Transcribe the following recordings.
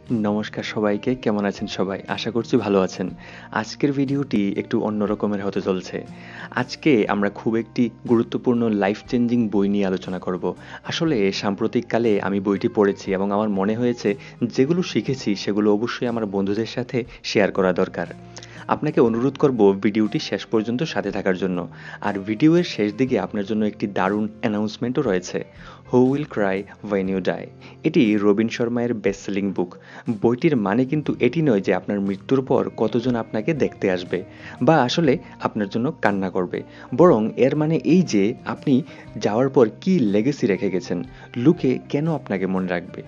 নমস্কার সবাইকে, কেমন আছেন সবাই? আশা করছি ভালো আছেন। আজকের ভিডিওটি একটু অন্য রকমের হতে চলছে। আজকে আমরা খুব একটি গুরুত্বপূর্ণ লাইফ চেঞ্জিং বই নিয়ে আলোচনা করব। আসলে সাম্প্রতিককালে আমি বইটি পড়েছি এবং আমার মনে হয়েছে যেগুলো শিখেছি সেগুলো অবশ্যই আমার বন্ধুদের সাথে শেয়ার করা দরকার। আপনাকে অনুরোধ করব ভিডিওটি শেষ পর্যন্ত সাথে থাকার জন্য। আর ভিডিওর শেষ দিকে আপনার জন্য একটি দারুণ অ্যানাউন্সমেন্টও রয়েছে। Who will cry when you die. এটি রবিন শর্মা এর বেস্ট সেলিং বুক। বইটির মানে কিন্তু এটি নয় যে আপনার মৃত্যুর পর কতজন আপনাকে দেখতে আসবে বা আসলে আপনার জন্য কান্না করবে, বরং এর মানে এই যে আপনি যাওয়ার পর কি লেগেসি রেখে গেছেন, লোকে কেন আপনাকে মনে রাখবে।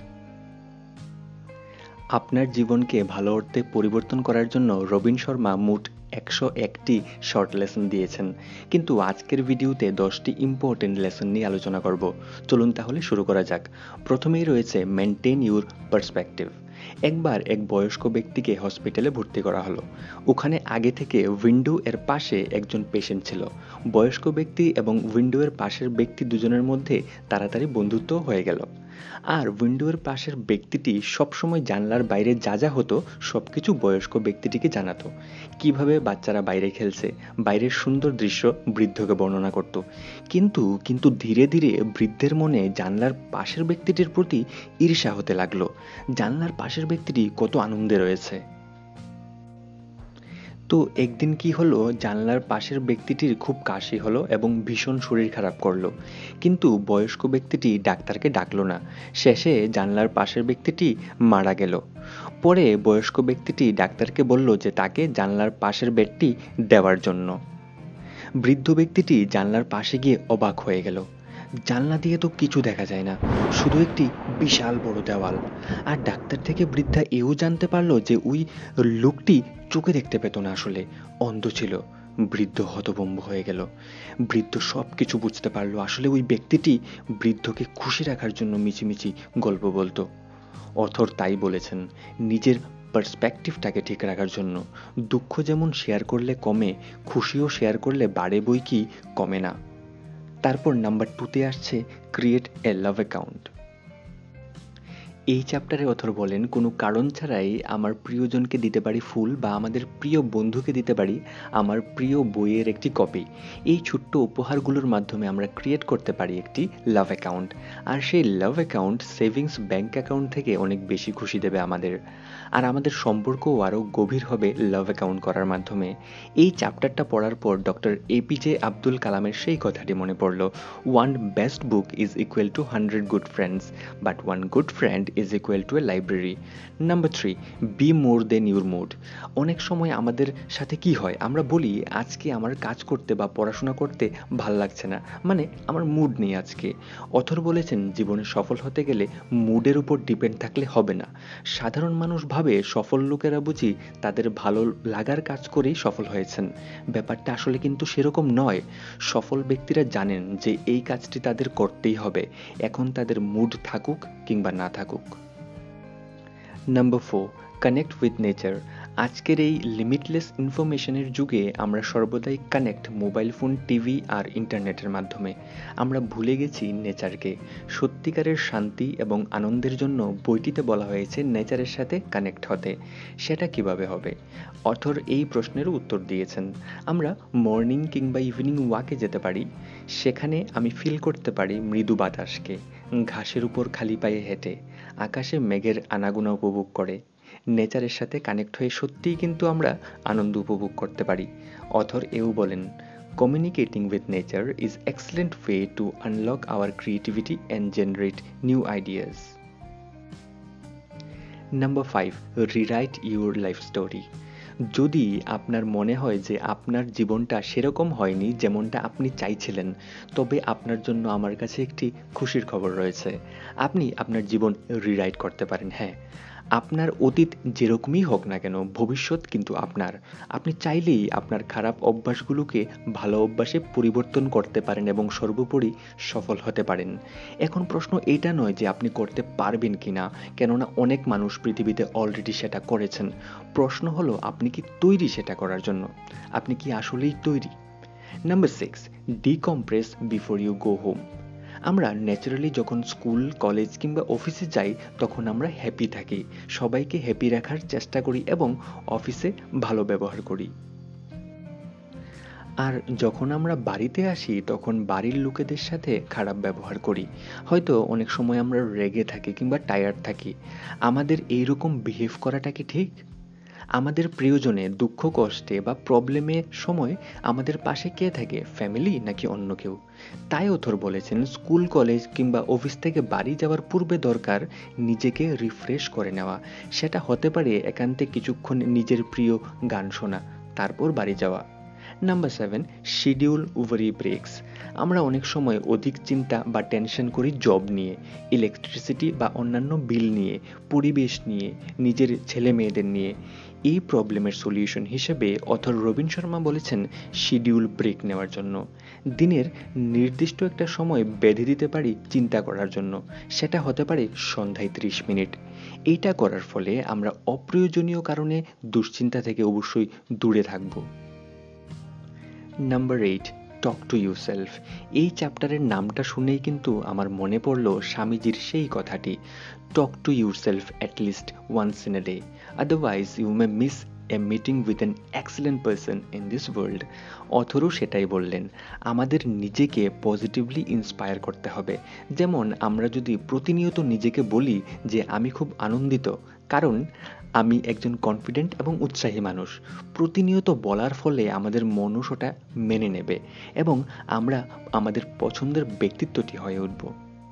আপনার জীবনকে ভালো অর্থে পরিবর্তন করার জন্য রবিন শর্মা মোট 101টি শর্ট লেসন দিয়েছেন, কিন্তু আজকের ভিডিওতে 10টি ইম্পর্টেন্ট লেসন নিয়ে আলোচনা করব। চলুন তাহলে শুরু করা যাক। প্রথমেই রয়েছে মেনটেন ইউর পার্সপেক্টিভ। একবার এক বয়স্ক ব্যক্তিকে হসপিটালে ভর্তি করা হলো। ওখানে আগে থেকে উইন্ডো এর পাশে একজন পেশেন্ট ছিল। বয়স্ক ব্যক্তি এবং উইন্ডো এর পাশের ব্যক্তি দুজনের মধ্যে তাড়াতাড়ি বন্ধুত্ব হয়ে গেল। আর উইন্ডোর পাশের ব্যক্তিটি সবসময় জানলার বাইরে যা যা হতো সবকিছু বয়স্ক ব্যক্তিটিকে জানাতো। কিভাবে বাচ্চারা বাইরে খেলছে, বাইরের সুন্দর দৃশ্য বৃদ্ধকে বর্ণনা করত। কিন্তু ধীরে ধীরে বৃদ্ধের মনে জানলার পাশের ব্যক্তিটির প্রতি ঈর্ষা হতে লাগলো। জানলার পাশের ব্যক্তিটি কত আনন্দে রয়েছে। তো একদিন কি হলো, জানলার পাশের ব্যক্তিটির খুব কাশি হলো এবং ভীষণ শরীর খারাপ করলো। কিন্তু বয়স্ক ব্যক্তিটি ডাক্তারকে ডাকলো না। শেষে জানলার পাশের ব্যক্তিটি মারা গেল। পরে বয়স্ক ব্যক্তিটি ডাক্তারকে বলল যে তাকে জানলার পাশের বেডটি দেওয়ার জন্য। বৃদ্ধ ব্যক্তিটি জানলার পাশে গিয়ে অবাক হয়ে গেল। জানলা দিয়ে তো কিছু দেখা যায় না, শুধু একটি বিশাল বড় দেওয়াল। আর ডাক্তার থেকে বৃদ্ধা এও জানতে পারলো যে ওই লোকটি চোখে দেখতে পেত না, আসলে অন্ধ ছিল। বৃদ্ধ হতভম্ব হয়ে গেল। বৃদ্ধ সব কিছু বুঝতে পারলো। আসলে ওই ব্যক্তিটি বৃদ্ধকে খুশি রাখার জন্য মিছিমিছি গল্প বলতো। অথর তাই বলেছেন, নিজের পার্সপেক্টিভটাকে ঠিক রাখার জন্য। দুঃখ যেমন শেয়ার করলে কমে, খুশিও শেয়ার করলে বাড়ে বই কি কমে না। তারপর নাম্বার 2তে আসছে ক্রিয়েট এ লাভ অ্যাকাউন্ট। এই চ্যাপ্টারে অথর বলেন, কোনো কারণ ছাড়াই আমার প্রিয়জনকে দিতে পারি ফুল বা আমাদের প্রিয় বন্ধুকে দিতে পারি আমার প্রিয় বইয়ের একটি কপি। এই ছোট্ট উপহারগুলোর মাধ্যমে আমরা ক্রিয়েট করতে পারি একটি লাভ অ্যাকাউন্ট। আর সেই love account savings bank account থেকে অনেক বেশি খুশি দেবে আমাদের। আর আমাদের সম্পর্কও আরও গভীর হবে লাভ অ্যাকাউন্ট করার মাধ্যমে। এই চ্যাপ্টারটা পড়ার পর ডক্টর এপিজে আব্দুল কালামের সেই কথাটি মনে পড়ল, one best book is equal to 100 good friends, but one good friend is equal to a library. Number 3, be more than your mood. অনেক সময় আমাদের সাথে কি হয়, আমরা বলি আজকে আমার কাজ করতে বা পড়াশোনা করতে ভাল লাগছে না, মানে আমার মুড নেই আজকে। অথর বলেছেন, জীবনে সফল হতে গেলে মুডের উপর ডিপেন্ড থাকলে হবে না। সাধারণ মানুষ ভাবে সফল লোকেরা বুঝি তাদের ভালো লাগার কাজ করেই সফল হয়েছেন। ব্যাপারটা আসলে কিন্তু সেরকম নয়। সফল ব্যক্তিরা জানেন যে এই কাজটি তাদের করতেই হবে, এখন তাদের মুড থাকুক কিংবা না থাকুক। Number 4, connect with nature. আজকের এই লিমিটলেস ইনফরমেশনের যুগে আমরা সর্বদাই কানেক্ট মোবাইল ফোন, টিভি আর ইন্টারনেটের মাধ্যমে। আমরা ভুলে গেছি নেচারকে। সত্যিকারের শান্তি এবং আনন্দের জন্য বইটিতে বলা হয়েছে নেচারের সাথে কানেক্ট হতে। সেটা কিভাবে হবে? অথর এই প্রশ্নেরও উত্তর দিয়েছেন। আমরা মর্নিং কিংবা ইভিনিং ওয়াকে যেতে পারি। সেখানে আমি ফিল করতে পারি মৃদু বাতাসকে, ঘাসের উপর খালি পায়ে হেঁটে, আকাশে মেঘের আনাগোনা উপভোগ করে। নেচারের সাথে কানেক্ট হয়ে সত্যিই কিন্তু আমরা আনন্দ উপভোগ করতে পারি। অথর এও বলেন, communicating with nature is excellent way to unlock our creativity and generate new ideas. Number 5, rewrite your life story. যদি আপনার মনে হয় যে আপনার জীবনটা সেরকম হয়নি যেমনটা আপনি চাইছিলেন, তবে আপনার জন্য আমার কাছে একটি খুশির খবর রয়েছে। আপনি আপনার জীবন রিরাইট করতে পারেন। হ্যাঁ, আপনার অতীত যেরকমই হোক না কেন, ভবিষ্যৎ কিন্তু আপনার। আপনি চাইলেই আপনার খারাপ অভ্যাসগুলোকে ভালো অভ্যাসে পরিবর্তন করতে পারেন এবং সর্বোপরি সফল হতে পারেন। এখন প্রশ্ন এটা নয় যে আপনি করতে পারবেন কিনা, কেননা অনেক মানুষ পৃথিবীতে অলরেডি সেটা করেছেন। প্রশ্ন হলো, আপনি কি তৈরি সেটা করার জন্য? আপনি কি আসলেই তৈরি? Number 6, decompress before you go home. আমরা ন্যাচারালি যখন স্কুল, কলেজ কিংবা অফিসে যাই তখন আমরা হ্যাপি থাকি, সবাইকে হ্যাপি রাখার চেষ্টা করি এবং অফিসে ভালো ব্যবহার করি। আর যখন আমরা বাড়িতে আসি তখন বাড়ির লোকেদের সাথে খারাপ ব্যবহার করি, হয়তো অনেক সময় আমরা রেগে থাকি কিংবা টায়ার্ড থাকি। আমাদের এইরকম বিহেভ করাটা কি ঠিক? আমাদের প্রিয়জনে দুঃখ কষ্টে বা প্রবলেমের সময় আমাদের পাশে কে থাকে, ফ্যামিলি নাকি অন্য কেউ? তাই অথর বলেছেন স্কুল, কলেজ কিংবা অফিস থেকে বাড়ি যাওয়ার পূর্বে দরকার নিজেকে রিফ্রেশ করে নেওয়া। সেটা হতে পারে একান্তে কিছুক্ষণ নিজের প্রিয় গান শোনা, তারপর বাড়ি যাওয়া। Number 7, schedule worry breaks. আমরা অনেক সময় অধিক চিন্তা বা টেনশন করি জব নিয়ে, ইলেকট্রিসিটি বা অন্যান্য বিল নিয়ে, পরিবেশ নিয়ে, নিজের ছেলে মেয়েদের নিয়ে। এই প্রবলেমের সলিউশন হিসেবে অথর রবিন শর্মা বলেছেন শিডিউল ব্রেক নেওয়ার জন্য। দিনের নির্দিষ্ট একটা সময় বেঁধে দিতে পারি চিন্তা করার জন্য, সেটা হতে পারে সন্ধ্যায় 30 মিনিট। এইটা করার ফলে আমরা অপ্রয়োজনীয় কারণে দুশ্চিন্তা থেকে অবশ্যই দূরে থাকব। Number 8, talk to yourself. এই চ্যাপ্টারের নামটা শুনেই কিন্তু আমার মনে পড়ল স্বামীজির সেই কথাটি, talk to yourself at least once in a day, otherwise you may miss a meeting with an excellent person in this world. অথরও সেটাই বললেন, আমাদের নিজেকে পজিটিভলি ইন্সপায়ার করতে হবে। যেমন আমরা যদি প্রতিনিয়ত নিজেকে বলি যে আমি খুব আনন্দিত, কারণ আমি একজন কনফিডেন্ট এবং উৎসাহী মানুষ, প্রতিনিয়ত বলার ফলে আমাদের মনও সেটা মেনে নেবে এবং আমরা আমাদের পছন্দের ব্যক্তিত্বটি হয়ে উঠব।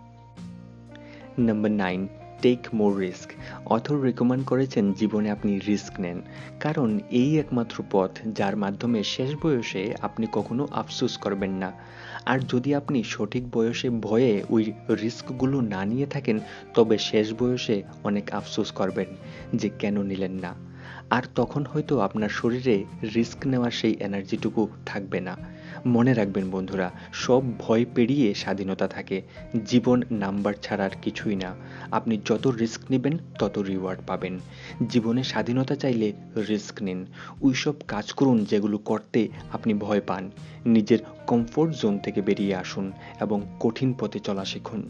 Number 9, take more risk. Author recommend করেছেন জীবনে আপনি রিস্ক নেন, কারণ এই একমাত্র পথ যার মাধ্যমে শেষ বয়সে আপনি কখনো আফসোস করবেন না। আর যদি আপনি সঠিক বয়সে ভয়ে ওই রিস্কগুলো না নিয়ে থাকেন, তবে শেষ বয়সে অনেক আফসোস করবেন যে কেন নিলেন না। আর তখন হয়তো আপনার শরীরে রিস্ক নেওয়ার সেই এনার্জিটুকু থাকবে না। মনে রাখবেন বন্ধুরা, সব ভয় পেরিয়ে স্বাধীনতা থাকে। জীবন নাম্বার ছাড়া আর কিছুই না। আপনি যত রিস্ক নেবেন তত রিওয়ার্ড পাবেন। জীবনে স্বাধীনতা চাইলে রিস্ক নিন, ওইসব কাজ করুন যেগুলো করতে আপনি ভয় পান। নিজের কমফোর্ট জোন থেকে বেরিয়ে আসুন এবং কঠিন পথে চলা শিখুন।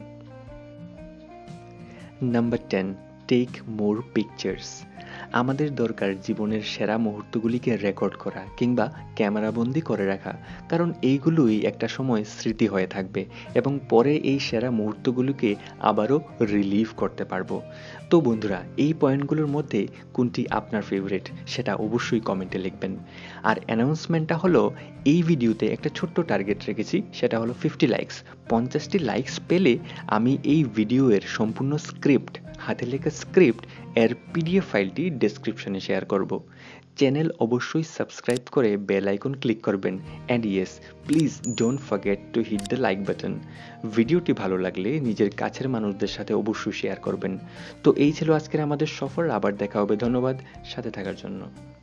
Number 10, take more pictures. আমাদের দরকার জীবনের সেরা মুহূর্তগুলিকে রেকর্ড করা কিংবা ক্যামেরাবন্দি করে রাখা, কারণ এইগুলোই একটা সময় স্মৃতি হয়ে থাকবে এবং পরে এই সেরা মুহূর্তগুলোকে আবারও রিলিভ করতে পারবো। তো বন্ধুরা, এই পয়েন্টগুলোর মধ্যে কোনটি আপনার ফেভারিট সেটা অবশ্যই কমেন্টে লিখবেন। আর অ্যানাউন্সমেন্টটা হলো, এই ভিডিওতে একটা ছোট্ট টার্গেট রেখেছি, সেটা হলো 50 লাইকস। 50টি লাইকস পেলে আমি এই ভিডিওর সম্পূর্ণ স্ক্রিপ্ট, হাতে লেখা স্ক্রিপ্ট এর পিডিএফ ফাইলটি ডেসক্রিপশনে শেয়ার করব। চ্যানেল অবশ্যই সাবস্ক্রাইব করে বেল আইকন ক্লিক করবেন। And yes, please don't forget to hit the like button. ভিডিওটি ভালো লাগলে নিজের কাছের মানুষদের সাথে অবশ্যই শেয়ার করবেন। তো এই ছিল আজকের আমাদের সফর, আবার দেখা হবে। ধন্যবাদ সাথে থাকার জন্য।